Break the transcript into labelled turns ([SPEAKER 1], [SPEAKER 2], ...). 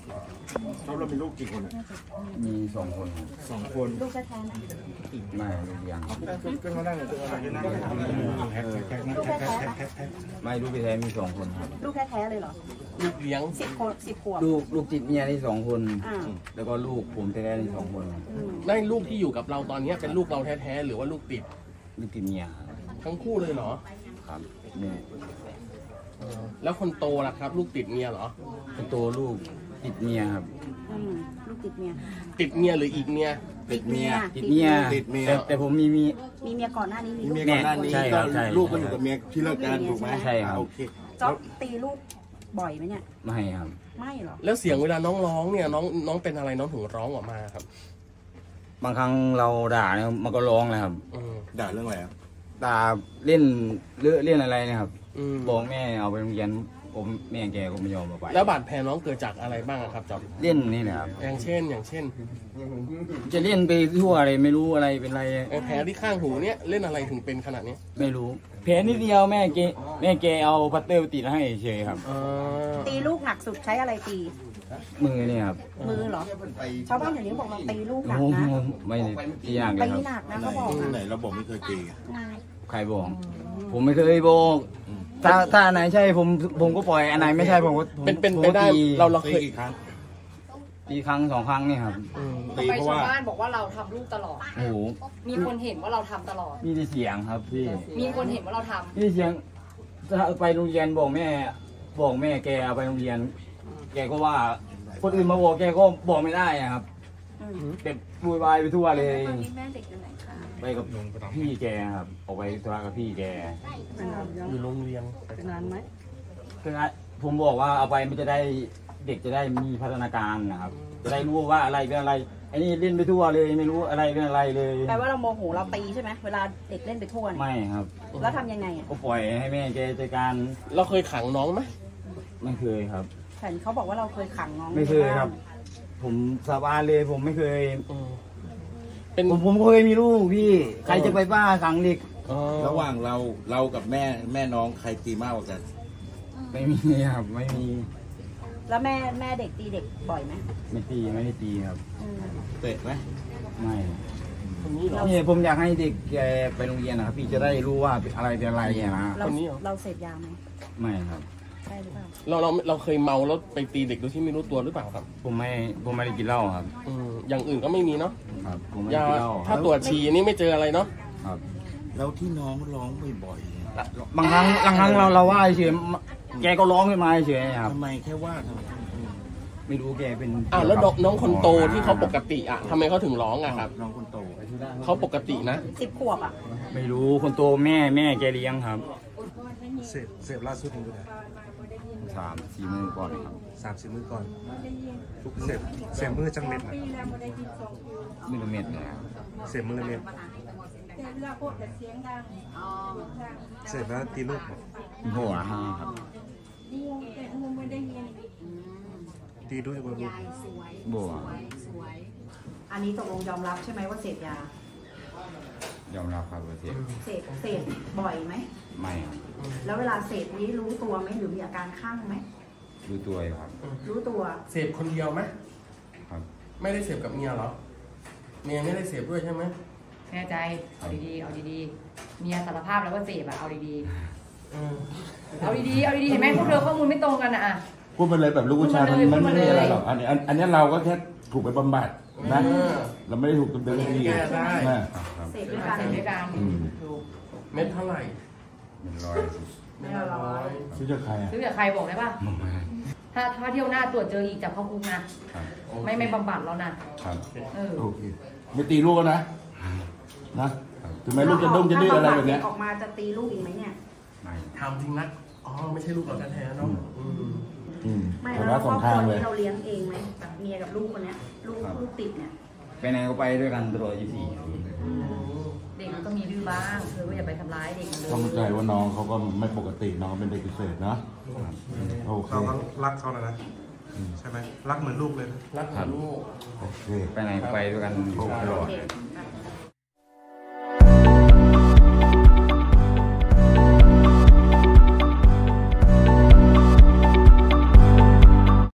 [SPEAKER 1] เรามีลูกกี่คน
[SPEAKER 2] มี2 คน
[SPEAKER 3] ลูกแท้ๆนะ
[SPEAKER 2] ไม่ลูกยัง
[SPEAKER 1] ขึ้นมาได้เลย
[SPEAKER 2] ไม่ลูกแท้มี2 คนครับ
[SPEAKER 3] ลูกแท้ๆเลยเหรอ
[SPEAKER 4] ลูกเลี้ยง
[SPEAKER 3] 10 ขวบ
[SPEAKER 2] ลูกติดเมียนี่2 คนแล้วก็ลูกผมแท้ๆนี่2 คน
[SPEAKER 4] ได้ลูกที่อยู่กับเราตอนนี้เป็นลูกเราแท้ๆหรือว่าลูกติด
[SPEAKER 2] เมีย
[SPEAKER 4] ทั้งคู่เลยเหรอ
[SPEAKER 2] ครับนี่
[SPEAKER 4] แล้วคนโตล่ะครับลูกติดเมียเหรอ
[SPEAKER 2] คนโตลูกติดเมียครับ
[SPEAKER 3] ลูกติดเมีย
[SPEAKER 4] หรืออีกเมีย
[SPEAKER 3] ติดเมีย
[SPEAKER 2] แต่ผมมีเ
[SPEAKER 3] มียก่อนหน้านี้มีลูก
[SPEAKER 2] ก่อนหน้านี้
[SPEAKER 1] ก็ลูกก็อยู่กับเมียที่เลิกกันถูกไหม
[SPEAKER 2] ใช่ครับ
[SPEAKER 1] โอเค
[SPEAKER 3] จ๊อบตีลูกบ่อยไหมเนี่ย
[SPEAKER 2] ไม่ครับ
[SPEAKER 3] ไม่หรอ
[SPEAKER 4] แล้วเสียงเวลาน้องร้องเนี่ยน้องเป็นอะไรน้องถึงร้องออกมาครับ
[SPEAKER 2] บางครั้งเราด่าเนี่ยมันก็ร้องเลยครับ
[SPEAKER 1] ด่าเรื่องอะไรครับ
[SPEAKER 2] ด่าเล่นอะไรนะครับบอกแม่เอาไปโรงเรียนผมแม่แกก็ไม่ยอมเอาไป
[SPEAKER 4] แล้วบาดแผลน้องเกิดจากอะไรบ้างครับจ๊อบ
[SPEAKER 2] เล่นนี่แหละครับ
[SPEAKER 4] อย่างเช่น
[SPEAKER 2] จะเล่นไปทั่วอะไรไม่รู้อะไรเป็นไร
[SPEAKER 4] แผลที่ข้างหูเนี่ยเล่นอะไรถึงเป็นขนาดนี้
[SPEAKER 2] ไม่รู้แผลนิดเดียวแม่แกเอาพัตเตอร์ติดให้เฉยครับ
[SPEAKER 3] ตีลูกหนักสุดใช้อะไรตี
[SPEAKER 2] มือเนี่ยครับ
[SPEAKER 3] มือเหรอชาวบ้านอย่างนี้บอกเราตีลูกหนักนะ
[SPEAKER 2] ไม่ตีหนักเลยครับ
[SPEAKER 3] ตีหนักนะเขาบอก
[SPEAKER 1] ไหนเราบอกไม่เคยตี
[SPEAKER 2] ใครบอกผมไม่เคยบอกถ้าอันไหนใช่ผมก็ปล่อยอันไหนไม่ใช่ผมก็
[SPEAKER 4] เป็นไปได้เราเคย
[SPEAKER 1] กี่ครั้ง
[SPEAKER 2] ตีครั้ง2 ครั้งนี่ครับ
[SPEAKER 5] ไปชาวบ้านบอกว่าเราทำลูกตลอด
[SPEAKER 2] โอ้โห
[SPEAKER 5] มีคนเห็นว่าเราทำตลอด
[SPEAKER 2] มีเสียงครับพี่
[SPEAKER 5] มีคนเห็นว่าเราทำ
[SPEAKER 2] มีเสียงถ้าไปโรงเรียนบอกแม่แกเอาไปโรงเรียนแกก็ว่าคนอื่นมาบอกแกก็บอกไม่ได้ครับเด็กวุ่นวายไปทั่วเลย
[SPEAKER 3] แม่เด็กอยู่ไหนคะ
[SPEAKER 2] ไปกับพี่แกครับออกไปธุระกับพี่แก
[SPEAKER 4] อยู่โรงเรียน
[SPEAKER 3] นานไหม
[SPEAKER 2] คือผมบอกว่าเอาไปมันจะได้เด็กจะได้มีพัฒนาการนะครับจะได้รู้ว่าอะไรเป็นอะไรไอ้นี่เล่นไปทั่วเลยไม่รู้อะไรเป็นอะไรเลย
[SPEAKER 3] แปลว่าเราโมโหเราตีใช่ไหมเวลาเด็กเล่นไปทั่ว
[SPEAKER 2] ไม่ครับ
[SPEAKER 3] แล้วทำยังไง
[SPEAKER 2] ก็ปล่อยให้แม่แกจัดการ
[SPEAKER 4] เราเคยขังน้องไหม
[SPEAKER 2] ไม่เคยครับ
[SPEAKER 3] เห็นเขาบอกว่าเราเคยขังน้อง
[SPEAKER 2] ไม่เคยครับผมสาบานเลยผมไม่เคยผมเคยมีลูกพี่ใครจะไปบ้าขังเด็ก
[SPEAKER 1] ระหว่างเรากับแม่น้องใครตีมากกว่ากัน
[SPEAKER 2] ไม่มีครับไม่มี
[SPEAKER 3] แล้วแม่เด็กตีเด็กบ่อยไหม
[SPEAKER 2] ไม่ได้ตีครับ
[SPEAKER 1] เตะไหม
[SPEAKER 2] ไม่นี่ผมอยากให้เด็กแกไปโรงเรียนนะครับพี่จะได้รู้ว่าอะไรเป็นอะไรนะ
[SPEAKER 3] เราเสพยาไหม
[SPEAKER 2] ไม่ครับ
[SPEAKER 3] ใช่หรือเปล่า
[SPEAKER 4] เราเคยเมาแล้วไปตีเด็กโดยที่ไม่รู้ตัวหรือเปล่าครับ
[SPEAKER 2] ผมไม่ได้กินเหล้าครับ
[SPEAKER 4] อย่างอื่นก็ไม่มีเนาะ
[SPEAKER 2] ครับ
[SPEAKER 4] ยาถ้าตรวจฉี่นี่ไม่เจออะไรเนาะ
[SPEAKER 2] ครับ
[SPEAKER 1] แล้วที่น้องร้องบ่อย
[SPEAKER 2] บางครั้งเราว่าเฉยแกก็ร้องขึ้นมาเฉยครับ
[SPEAKER 1] ทำไมแค่ว่า
[SPEAKER 2] ไม่รู้แกเป็น
[SPEAKER 4] แล้วน้องคนโตที่เขาปกติทำไมเขาถึงร้องครับ
[SPEAKER 1] น้องคนโต
[SPEAKER 4] เขาปกตินะ
[SPEAKER 3] 10 ขวบ
[SPEAKER 2] ไม่รู้คนโตแม่แกเลี้ยงครับ
[SPEAKER 1] เสพล่าสุดถึงเมื่อไหร่
[SPEAKER 2] 3-4 มื้อก่อนครับ
[SPEAKER 1] 3-4 มื้อก่อนเสพมื้อจังเม็ดนะ
[SPEAKER 2] มื้อละเม็ดนะ
[SPEAKER 1] เสพมื้อละเม็ดเสพแล้วตีลูก
[SPEAKER 2] หัว5ครับ
[SPEAKER 1] ตีด้วยบัว
[SPEAKER 3] อันนี้ตกลงยอมรับใช่ไหมว่าเสพยา
[SPEAKER 2] ยอมรับครับว่า
[SPEAKER 3] เสพบ่อยไหม
[SPEAKER 2] ไม่
[SPEAKER 3] แล้วเวลาเสพนี้รู้ตัวไหมหรือมีอาการคลั่งไหม
[SPEAKER 2] รู้ตัวครับ
[SPEAKER 3] รู้ตัว
[SPEAKER 4] เสพคนเดียวไหม
[SPEAKER 2] ครับ
[SPEAKER 4] ไม่ได้เสพกับเมียหรอเมียไม่ได้เสพด้วยใช่ไหม
[SPEAKER 5] แน่ใจเอาดีๆเมียสารภาพแล้วว่าเสพเอาดีๆเอาดีๆเห็นไหมพวกเธอข้อมูลไม่ตรงกัน
[SPEAKER 1] พูดไปเลยแบบลูกผู้ชายมันไม่ได้อะไรหรอกอันนี้เราก็แค่ถูกไปบำบัดนะเราไม่ได้ถูกดำเนินคดี
[SPEAKER 3] เสพด้วยกัน
[SPEAKER 4] เม็ดเท่าไหร่
[SPEAKER 1] ซื้อจากใคร
[SPEAKER 5] ซื้อจากใครบอกได้ป่ะถ้าเที่ยวหน้าตรวจเจออีกจับเข้าคุกนะไม่บำบัดแล้วนะ
[SPEAKER 1] โอเคไม่ตีลูกนะถึงแม้ลูกจะดื้ออะไรแบบนี้
[SPEAKER 3] ออกมาจะตีลูกอีกไหมเนี่ย
[SPEAKER 4] ทำจริงนะไม่ใช่ลูกเราแท้ๆเนาะ
[SPEAKER 3] ไม่แล้วครอบครัวนี้เราเลี้ยงเองไหมกับเมียกับลูกคนนี้ลูกติดเนี่ย
[SPEAKER 2] ไปไหนก็ไปด้วยกันตลอด24
[SPEAKER 5] เด็กมันก็มีดื้อบ้างเธอก็อย่าไปทำร้ายเด็กเลย
[SPEAKER 1] เข้าใจว่าน้องเขาก็ไม่ปกติน้องเป็นเด็กพิเศษนะโอเค
[SPEAKER 6] เรารักเขานะใช่ไหมรักเหมือนลูกเลย
[SPEAKER 4] รักเหมือนลูก
[SPEAKER 2] โอเคไปไหนก็ไปด้วยกันตลอด